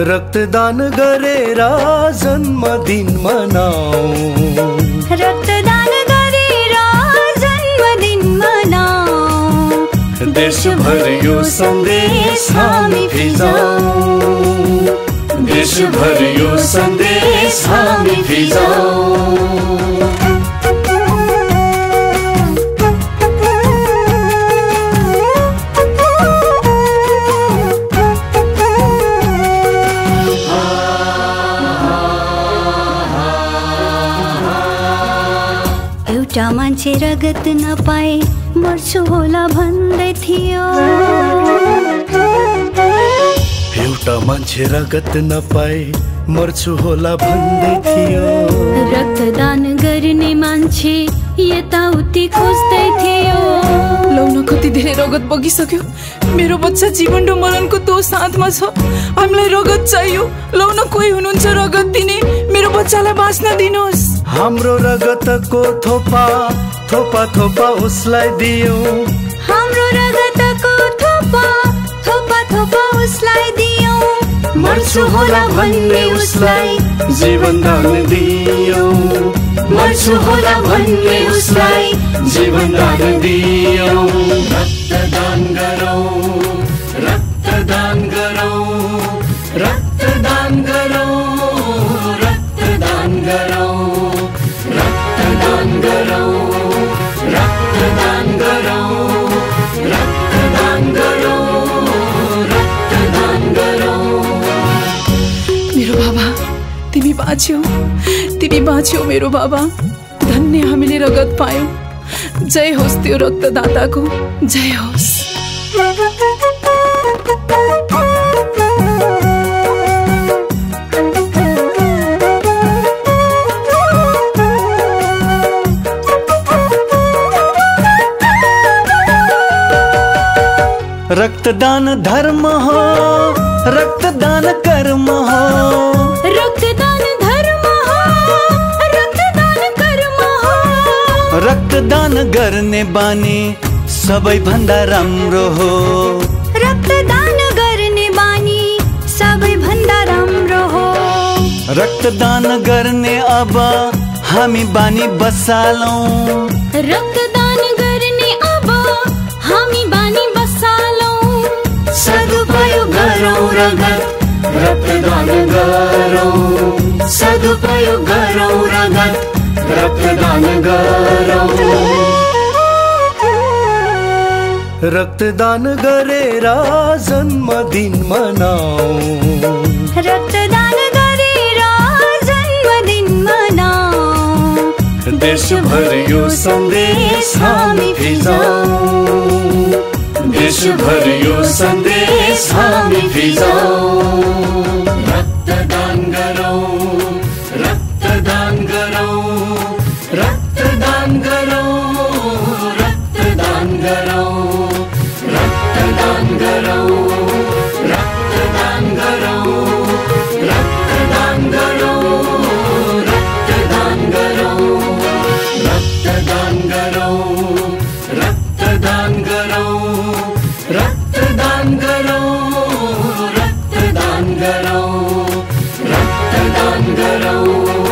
रक्तदान गरेर जन्मदिन मनाऊ, रक्तदान गरेर जन्मदिन मनाऊ। देशभर यो सन्देश हामी फिजाऊ, देशभर यो सन्देश हामी फिजाऊ। एउटा मान्छे रगत नपाए मर्छु होला भन्दै थियो, एउटा मान्छे रगत नपाए मर्छु होला भन्दै थियो। रक्तदान गर्ने मान्छे यताउति खोज्दै थियो। लौन कति धेरै रगत बगिसक्यो, मेरो बच्चा जीवन र मरणको तो साथमा छ। हामीलाई रगत चाहियो, लौन कोही हुनुहुन्छ रगत दिने, मेरो बच्चालाई बाँच्न दिनुहोस्। हाम्रो रगतको थोपा थोपा थोपा उसलाई दियो, हाम्रो रगतको थोपा थोपा थोपा उसलाई दियो। मर्छु होला भन्ने उसलाई जीवन दान दियो, मर्छु होला भन्ने उसलाई जीवन दान दियो। रक्तदान गरौँ, रक्तदान गरौँ, रक्तदान गरौँ, रक्तदान गरौँ, रक्तदान गरौँ, रक्तदान गरौँ, रक्तदान गरौँ, रक्तदान गरौँ। मेरो बाबा, तिमी बाँच्यौ मेरो बाबा। धन्य हामीले रगत पायौं। जय होस् त्यो रक्तदाताको, जय होस्। रक्तदान धर्म हो, रक्तदान कर्म हो, रक्तदान धर्म हो, रक्तदान कर्म हो। रक्तदान गर्ने बानी सबैभन्दा राम्रो हो, रक्तदान गर्ने बानी सबैभन्दा राम्रो हो। रक्तदान गर्ने अब हामी बानी बसालौं, रक्तदान गर्ने अब हामी बानी बसालौं। सदुपयोग गरौँ रगत, रक्तदान गरौँ, सदुपयोग गरौँ रगत, रक्तदान गरौँ। रक्तदान गरेर जन्मदिन मनाऊ, रक्तदान गरेर जन्मदिन मनाऊ। देशभर यो सन्देश हामी फिजाऊ, देशभर यो सन्देश हामी फिजाऊ। रक्तदान गरौँ, रक्तदान गरौँ, रक्तदान गरौँ, रक्तदान गरौँ, रक्तदान गरौँ, रक्तदान गरौँ, रक्तदान गरौँ, रक्तदान गरौँ, रक्तदान गरौँ, रक्तदान गरौँ, रक्तदान गरौँ, रक्तदान गरौँ, रक्तदान गरौँ।